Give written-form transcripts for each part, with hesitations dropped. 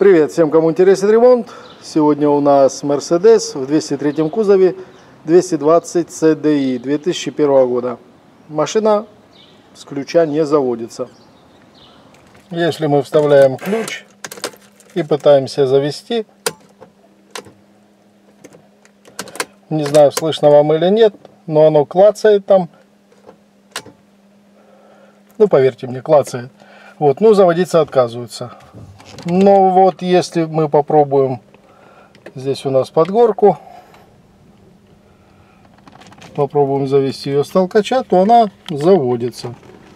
Привет всем, кому интересен ремонт. Сегодня у нас Mercedes в 203 кузове 220 CDI 2001 года. Машина с ключа не заводится. Если мы вставляем ключ и пытаемся завести, не знаю, слышно вам или нет, но оно клацает там. Ну, поверьте мне, клацает. Вот, ну, заводиться отказываются. Но вот если мы попробуем, здесь у нас под горку, попробуем завести ее с толкача, то она заводится.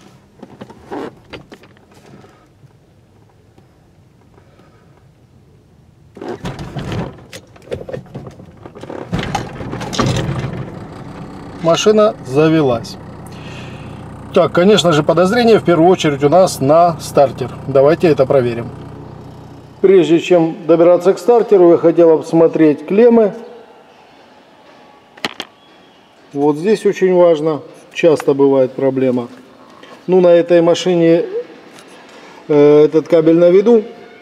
Машина завелась. Так, конечно же, подозрение в первую очередь у нас на стартер. Давайте это проверим. Прежде чем добираться к стартеру, я хотел обсмотреть клеммы. Вот здесь очень важно. Часто бывает проблема. Ну, на этой машине этот кабель на виду,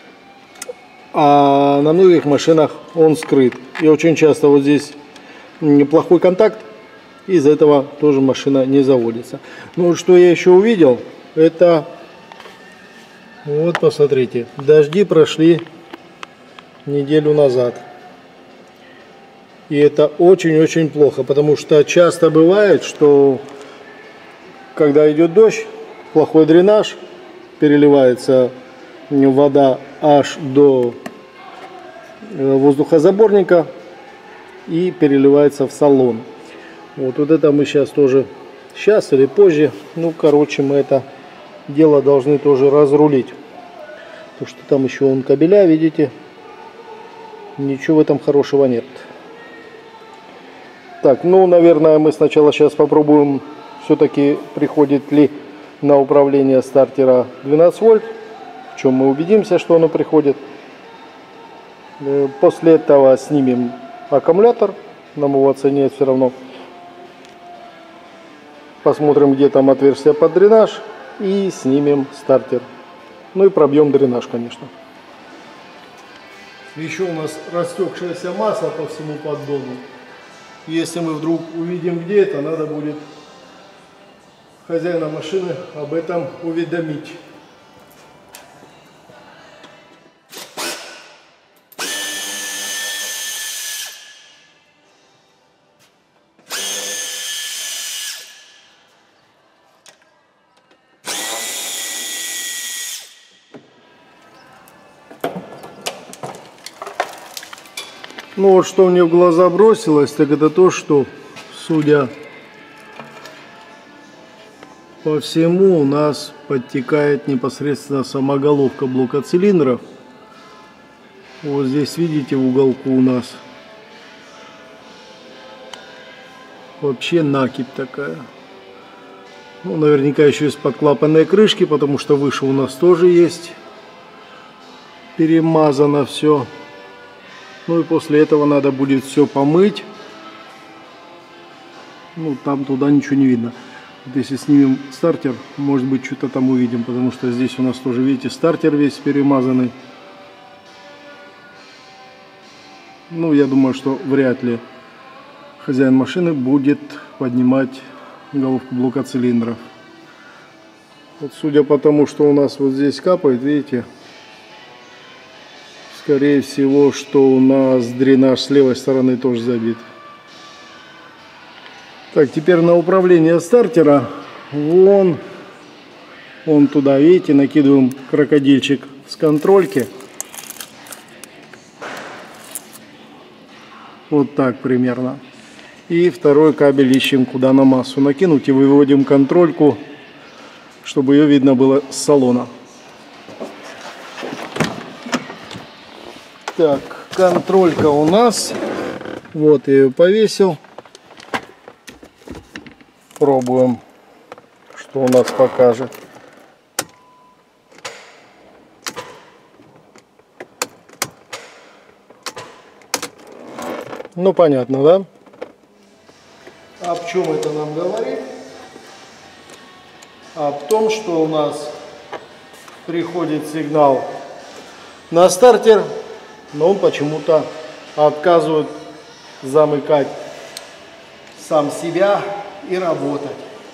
а на многих машинах он скрыт. И очень часто вот здесь плохой контакт. Из-за этого тоже машина не заводится. Ну, что я еще увидел, это... Вот, посмотрите, дожди прошли неделю назад. И это очень-очень плохо, потому что часто бывает, что когда идет дождь, плохой дренаж, переливается вода аж до воздухозаборника и переливается в салон. Вот это мы сейчас тоже, сейчас или позже, ну, короче, мы это дело должны тоже разрулить. Потому что там еще вон кабеля, видите, ничего в этом хорошего нет. Так, ну, наверное, мы сначала сейчас попробуем, все-таки приходит ли на управление стартера 12 вольт. В чем мы убедимся, что оно приходит. После этого снимем аккумулятор, нам его оценить все равно. Посмотрим, где там отверстие под дренаж, и снимем стартер. Ну и пробьем дренаж, конечно. Еще у нас растекшееся масло по всему поддону. Если мы вдруг увидим, где это, надо будет хозяина машины об этом уведомить. Ну вот что мне в глаза бросилось, так это то, что, судя по всему, у нас подтекает непосредственно сама головка блока цилиндров. Вот здесь, видите, в уголку у нас вообще накипь такая. Ну, наверняка еще из-под клапанной крышки, потому что выше у нас тоже есть. Перемазано все. Ну и после этого надо будет все помыть. Ну, там туда ничего не видно. Вот если снимем стартер, может быть, что-то там увидим, потому что здесь у нас тоже, видите, стартер весь перемазанный. Ну, я думаю, что вряд ли хозяин машины будет поднимать головку блока цилиндров. Вот судя по тому, что у нас вот здесь капает, видите, скорее всего, что у нас дренаж с левой стороны тоже забит. Так, теперь на управление стартера. Вон туда, видите, накидываем крокодильчик с контрольки. Вот так примерно. И второй кабель ищем, куда на массу накинуть, и выводим контрольку, чтобы ее видно было с салона. Так, контролька у нас. Вот я ее повесил. Пробуем, что у нас покажет. Ну, понятно, да? О чем это нам говорит? О том, что у нас приходит сигнал на стартер, но он почему-то отказывает замыкать сам себя и работать.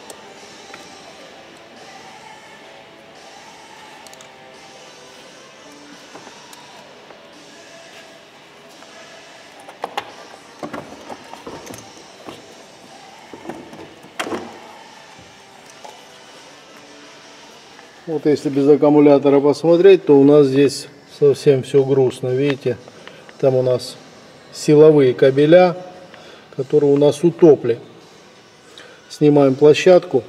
Вот если без аккумулятора посмотреть, то у нас здесь совсем все грустно. Видите, там у нас силовые кабеля, которые у нас утопли. Снимаем площадку.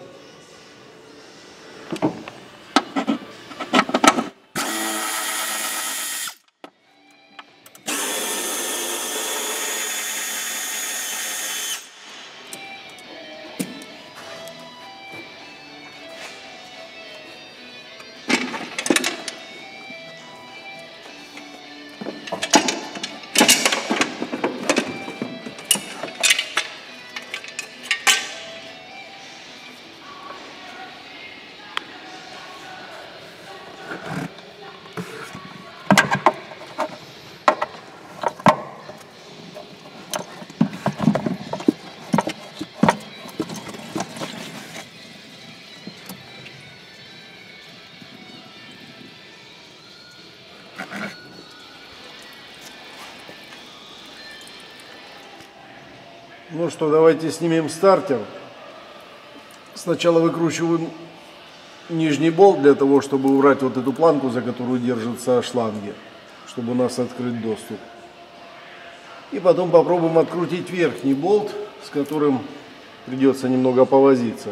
Ну что, давайте снимем стартер. Сначала выкручиваем нижний болт для того, чтобы убрать вот эту планку, за которую держатся шланги, чтобы у нас открыть доступ. И потом попробуем открутить верхний болт, с которым придется немного повозиться.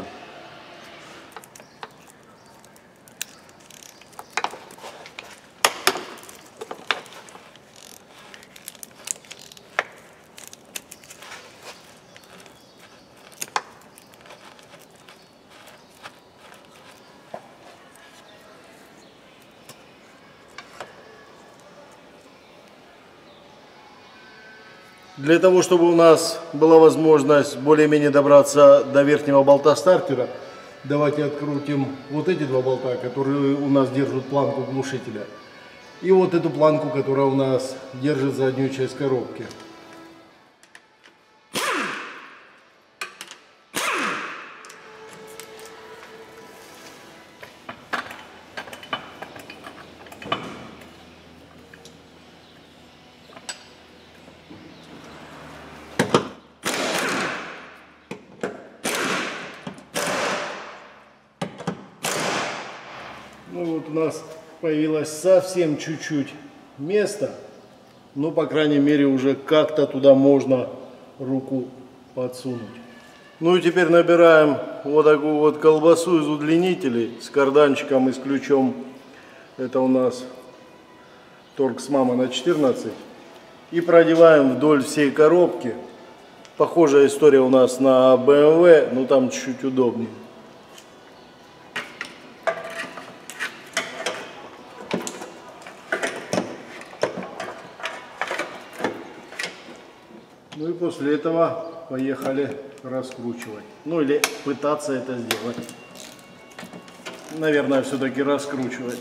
Для того, чтобы у нас была возможность более-менее добраться до верхнего болта стартера, давайте открутим вот эти два болта, которые у нас держат планку глушителя. И вот эту планку, которая у нас держит заднюю часть коробки. Ну вот у нас появилось совсем чуть-чуть места, но по крайней мере уже как-то туда можно руку подсунуть. Ну и теперь набираем вот такую вот колбасу из удлинителей с карданчиком и с ключом. Это у нас Торкс Мама на 14. И продеваем вдоль всей коробки. Похожая история у нас на BMW, но там чуть-чуть удобнее. Ну и после этого поехали раскручивать. Ну или пытаться это сделать. Наверное, все-таки раскручивать.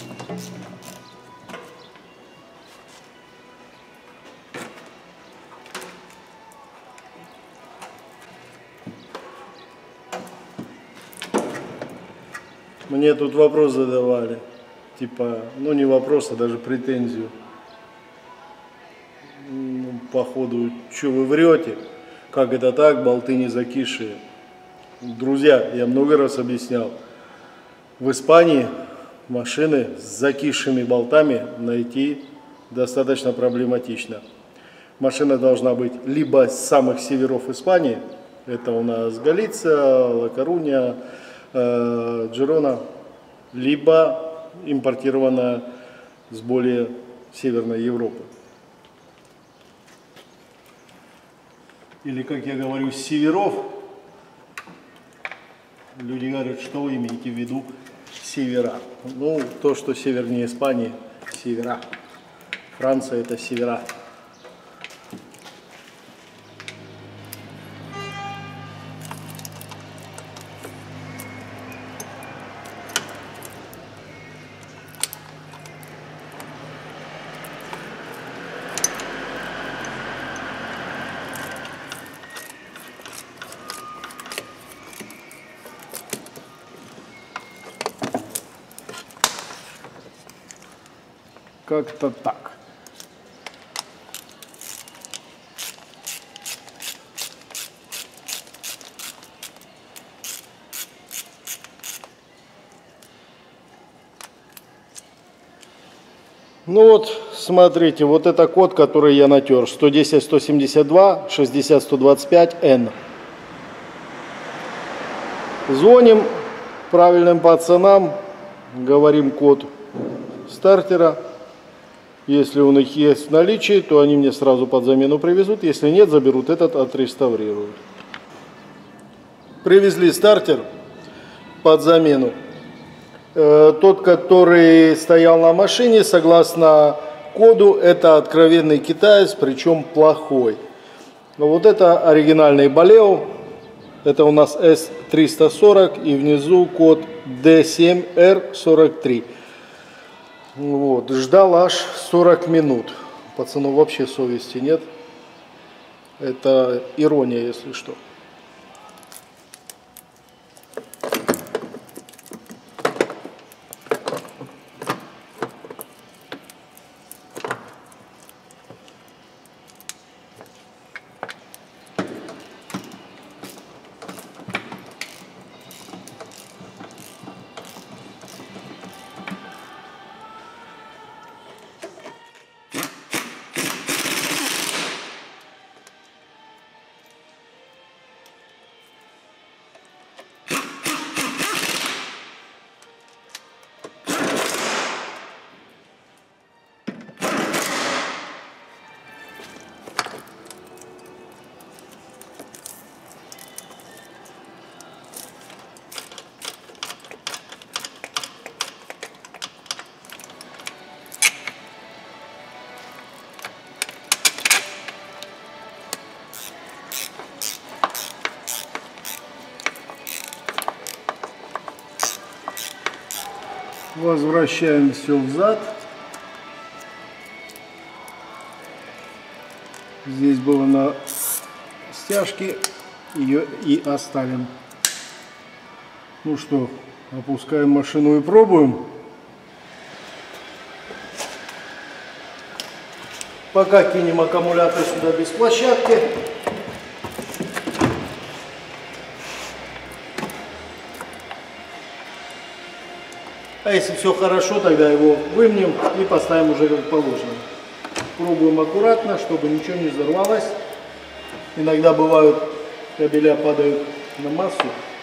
Мне тут вопрос задавали. Типа, ну не вопрос, а даже претензию. Походу, что вы врете, как это так, болты не закисшие. Друзья, я много раз объяснял, в Испании машины с закисшими болтами найти достаточно проблематично. Машина должна быть либо с самых северов Испании, это у нас Галиция, Ла-Корунья, Джирона, либо импортирована с более северной Европы. Или, как я говорю, с северов. Люди говорят, что вы имеете в виду севера. Ну, то, что севернее Испании, севера. Франция — это севера. Как-то так. Ну вот, смотрите, вот это код, который я натер. 110-172-60-125-N. Звоним правильным пацанам, говорим код стартера. Если у них есть в наличии, то они мне сразу под замену привезут. Если нет, заберут этот, отреставрируют. Привезли стартер под замену. Тот, который стоял на машине, согласно коду, это откровенный китаец, причем плохой. Но вот это оригинальный Балео. Это у нас S340 и внизу код D7R43. Вот, ждал аж 40 минут. Пацану вообще совести нет. Это ирония, если что. Возвращаем все взад. Здесь было на стяжке, ее и оставим. Ну что, опускаем машину и пробуем. Пока кинем аккумулятор сюда без площадки. А если все хорошо, тогда его вымнем и поставим уже как положено. Пробуем аккуратно, чтобы ничего не взорвалось. Иногда бывают, кабеля падают на массу.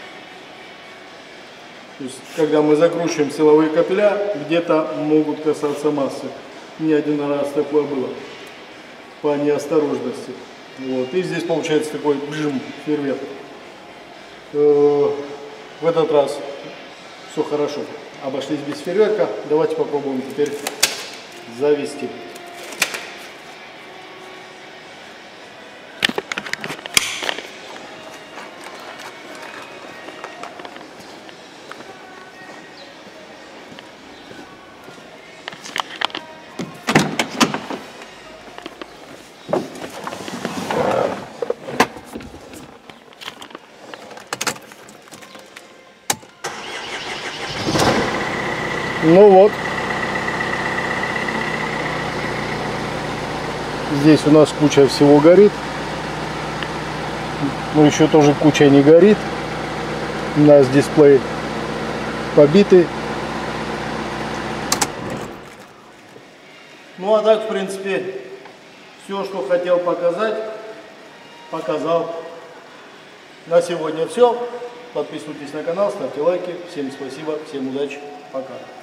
То есть, когда мы закручиваем силовые кабеля, где-то могут касаться массы. Не один раз такое было по неосторожности. Вот. И здесь получается такой бжим, фейерверк. В этот раз все хорошо. Обошлись без фейерверка. Давайте попробуем теперь завести. Ну вот, здесь у нас куча всего горит, но еще тоже куча не горит. У нас дисплей побитый. Ну а так, в принципе, все, что хотел показать, показал. На сегодня все. Подписывайтесь на канал, ставьте лайки. Всем спасибо, всем удачи, пока.